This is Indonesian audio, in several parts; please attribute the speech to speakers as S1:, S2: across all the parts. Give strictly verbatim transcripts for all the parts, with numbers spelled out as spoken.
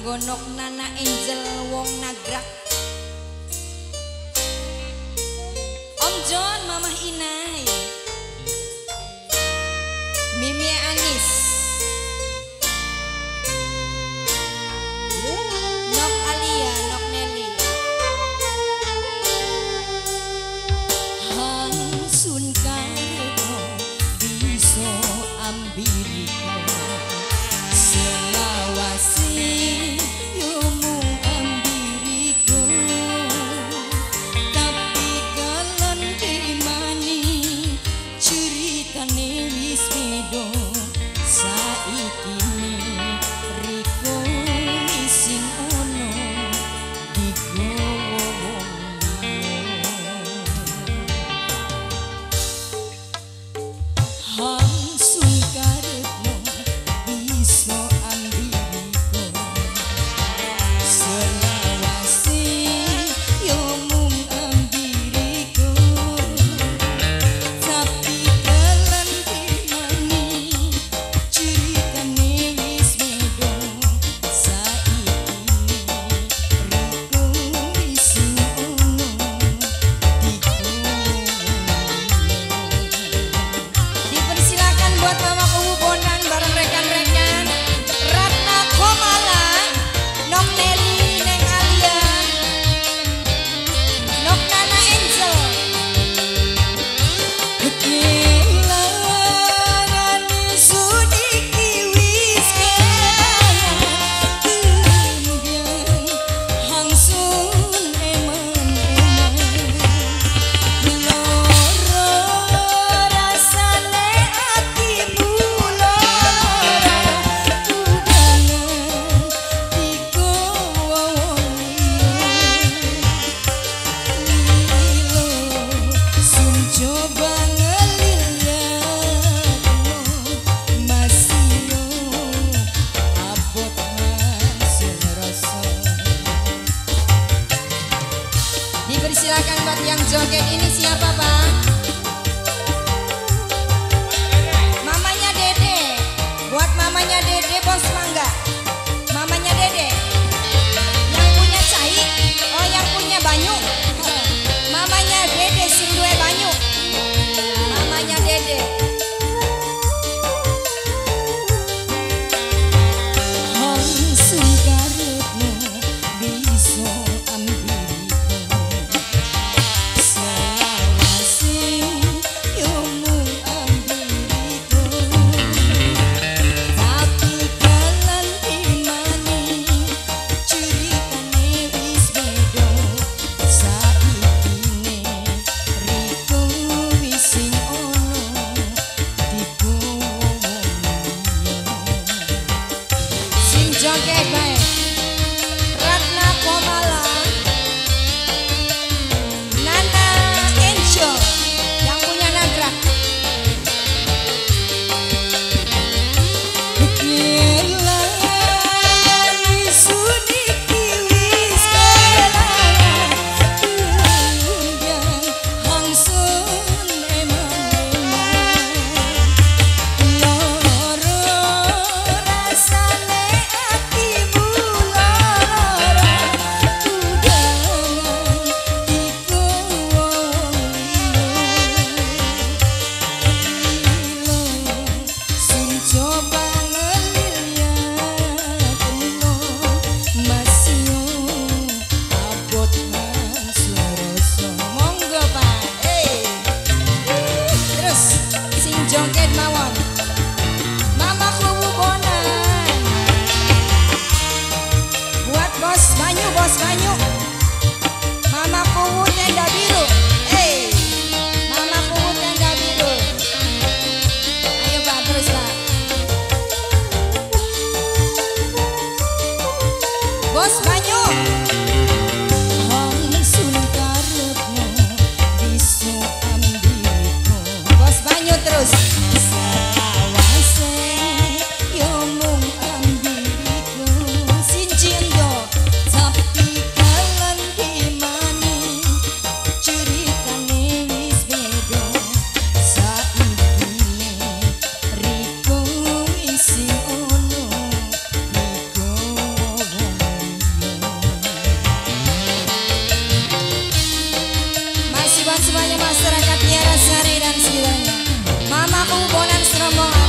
S1: Gonok Nana Angel Wong Nagrak, Om John, Mamah Inai, Mimi Anis, Nok Alia, Nok Nelly, Hansun Karno Biso Ambiriko Selawasi Silakan buat yang joget ini siapa Bang? Mamanya Dede. Buat mamanya Dede Bos Mangga. Mamanya Dede. Yang punya cai, oh yang punya banyu. Mamanya Dede Sindue Banyu. Mamanya Dede. Hansun Karno Biso Ambiriko Selawasi buat semuanya masyarakat Tiara Sari dan sekitarnya. Mamaku Bonan Serombongan.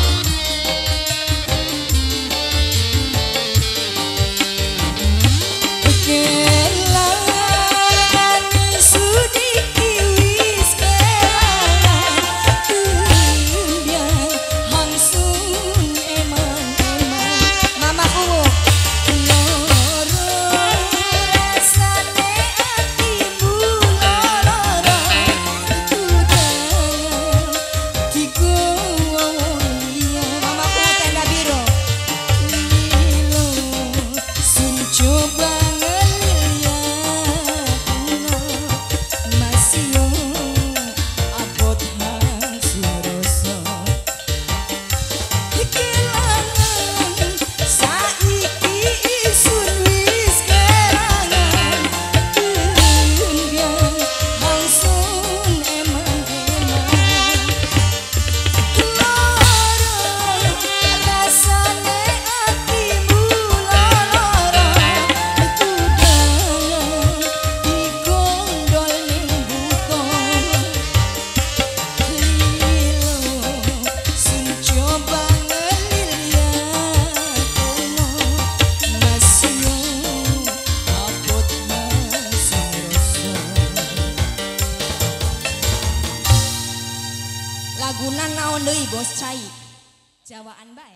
S1: Lagunan naon deui Bos Cai. Jawaan bae.